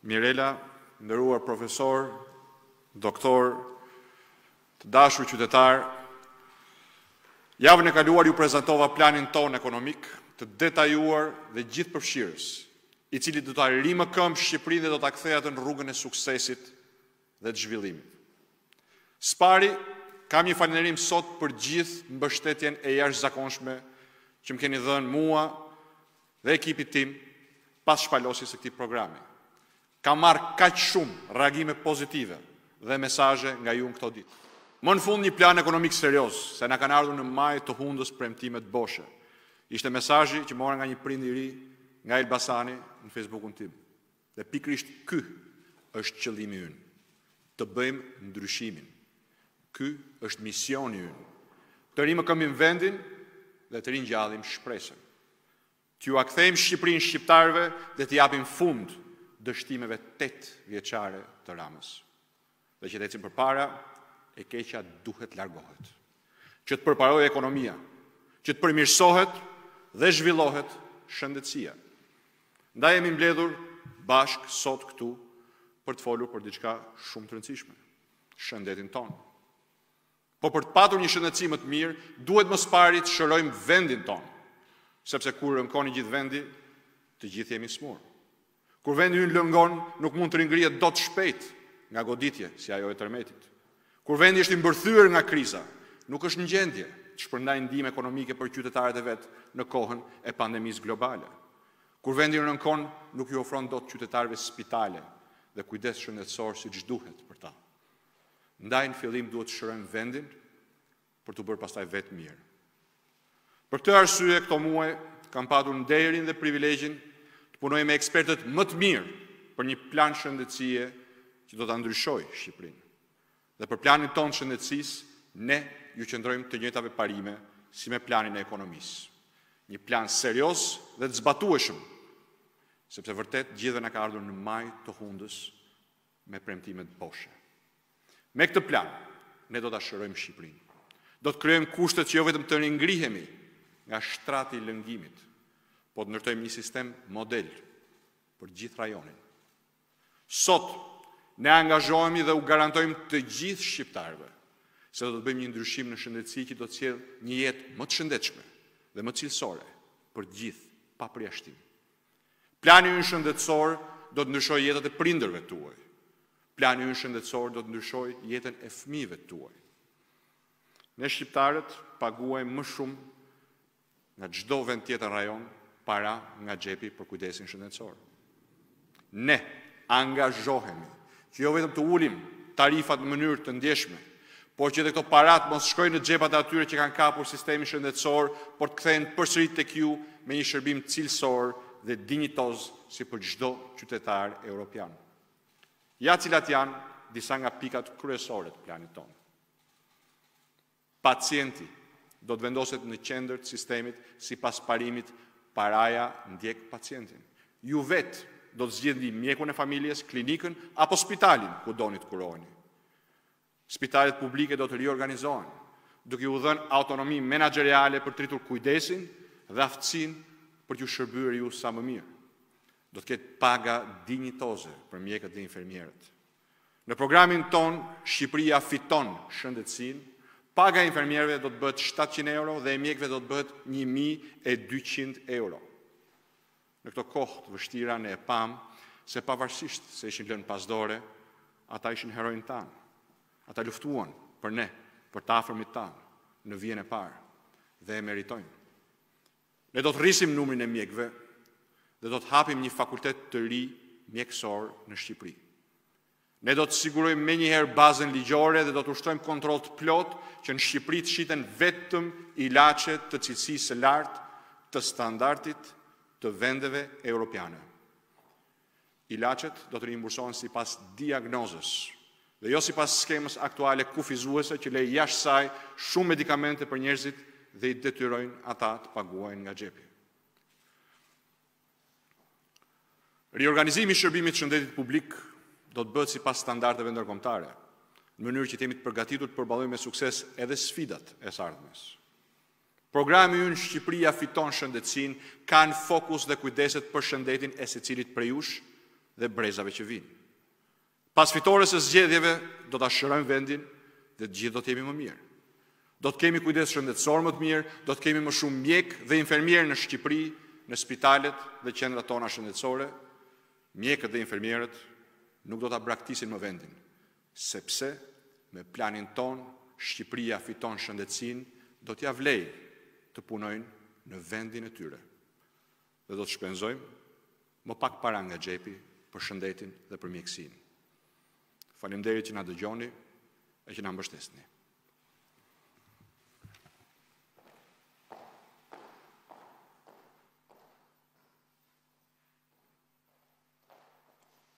Mirela, nderuar profesor, doktor, të dashur qytetar, javën e kaluar ju prezantova planin ton ekonomik, të detajuar dhe gjithëpërfshirës, i cili do ta rrimë këmbë Shqipërinë dhe do ta kthejë atë në rrugën e suksesit dhe të zhvillimit. Spari, kam një falënderim sot për gjithë mbështetjen e jashtëzakonshme që më keni dhënë mua dhe ekipit tim pas shpalosjes së këtij programi. Kam marrë kaq shumë reagime pozitive dhe mesazhe nga ju në këto ditë. Më në fund një plan ekonomik serioz, se na kanë ardhur në maj të hundës premtime të boshe. Ishte mesazhi që mora nga një prind i ri nga Elbasani në Facebookun tim. Dhe pikërisht ky është qëllimi ynë. Të bëjmë ndryshimin. Ky është misioni ynë. Të rrimë këmbë në vendin dhe të ringjallim shpresën. T'ju akthejmë Shqipërinë shqiptarëve dhe t'i japim fund dështimeve 8 vjeçare të Ramës. Dhe që të ecim përpara, e keqja duhet largohet. Që të përparojë ekonomia, që të përmirësohet dhe zhvillohet shëndetësia. Ndaj jemi mbledhur bashk sot këtu për të folur për diçka shumë të rëndësishme, shëndetin tonë. Po për të patur një shëndetësi më të mirë, duhet më së pari të shërojmë vendin tonë, sepse kur rënkon i gjithë vendi, të gjithë jemi smur. Kur vendi ynë lëngon, nuk mund të ringrihet dot shpejt nga goditje, si ajo e tërmetit. Kur vendi është i mbërthyer nga kriza, nuk është në gjendje të shpërndajë ndihmë ekonomike për qytetarët e vet në kohën e pandemisë globale. Kur vendi rënkon, nuk ju ofron dot qytetarëve spitale dhe kujdes shëndetësor siç duhet për ta. Ndaj në fillim duhet të shërojmë vendin për të bërë pastaj vetë mirë. Për këtë arsye këto muaj kam patur nderin dhe privilegjin të punoj me ekspertët më të mirë për një plan shëndetësie që do ta ndryshojë Shqipërinë. Dhe për planin tonë shëndetësisë, ne ju qëndrojmë të njëjtave parime si me planin e ekonomisë. Një plan serioz dhe të zbatueshëm, sepse vërtet gjithëve na ka ardhur në maj të hundës me premtime të boshe. Me këtë plan, ne do ta shërojmë Shqipërinë. Do të krijojmë kushtet që jo vetëm të ringrihemi nga shtrati i lëngimit, po të ndërtojmë një sistem model për gjithë rajonin. Sot, ne angazhohemi dhe u garantojmë të gjithë shqiptarëve se do të bëjmë një ndryshim në shëndetësi që do të sjellë një jetë më të shëndetshme dhe më cilësore për gjithë, pa përjashtim. Plani ynë shëndetësor do të ndryshojë jetët e prindërve tuaj. Plani ynë shëndetësor do të ndryshojë jetën e fëmijëve tuaj. Ne shqiptarët paguajmë më shumë nga çdo vend tjetër rajon para nga xhepi për kujdesin shëndetësor. Ne angazhohemi që jo vetëm të ulim tarifat në mënyrë të ndjeshme, por që dhe këto parat mos shkojnë në xhepat e atyre që kanë kapur sistemin shëndetësor, por të kthehen përsëri tek ju me një shërbim cilësor dhe dinjitoz si për çdo qytetar evropian. Ja cilat janë disa nga pikat kryesore të planit tonë. Pacienti do të vendoset në qendër të sistemit sipas parimit paraja ndjek pacientin. Ju vetë do të zgjidhni mjekun e familjes, klinikën apo spitalin ku doni të kuroheni. Spitalet publike do të riorganizohen, duke u dhënë autonomi menaxheriale për të rritur kujdesin dhe aftësinë për t'ju shërbyer ju sa më mirë. Do të ketë paga dinjitoze për mjekët dhe infermierët. Në programin ton Shqipëria fiton shëndetësinë, paga e infermierëve do të bëhet 700 euro dhe e mjekëve do të bëhet 1200 euro. Në këto kohë të vështira ne e pam se pavarësisht se ishin lënë pasdore, ata ishin herojnë tanë. Ata luftuan për ne, për të afërmit tanë në vijën e parë dhe e meritojnë. Ne do të rrisim numrin e mjekëve dhe do të hapim një fakultet të ri mjekësor në Shqipëri. Ne do të sigurojmë menjëherë bazën ligjore dhe do të ushtrojmë kontroll të plot që në Shqipëri të shiten vetëm ilaçe të cilësisë së lartë, të standardit të vendeve europiane. Ilaçet do të rimbursohen sipas diagnozës dhe jo sipas skemës aktuale kufizuese që lej jashtë saj shumë medikamente për njerëzit dhe i detyrojnë ata të paguajnë nga xhepi. Riorganizimi i shërbimit të shëndetit publik do të bëhet sipas standardeve ndërkombëtare, në mënyrë që të jemi të përgatitur të përballojmë me sukses edhe sfidat e së ardhmes. Programi ynë Shqipëria fiton shëndetësinë ka në fokus dhe kujdeset për shëndetin e secilit prej jush, dhe brezave që vinë. Pas fitores së zgjedhjeve, do ta shërojmë vendin dhe të gjithë do të jemi më mirë. Do të kemi kujdes shëndetësor më të mirë, do të kemi më shumë mjek dhe infermierë në Shqipëri, në spitalet dhe qendrat tona shëndetësore. Mjekët dhe infermierët nuk do ta braktisin më vendin, sepse me planin ton Shqipëria fiton shëndetësinë, do t'ja vlej të punojnë në vendin e tyre. Dhe do të shpenzojmë më pak para nga xhepi për shëndetin dhe për mjekësinë. Faleminderit që na dëgjoni e që na mbështesni.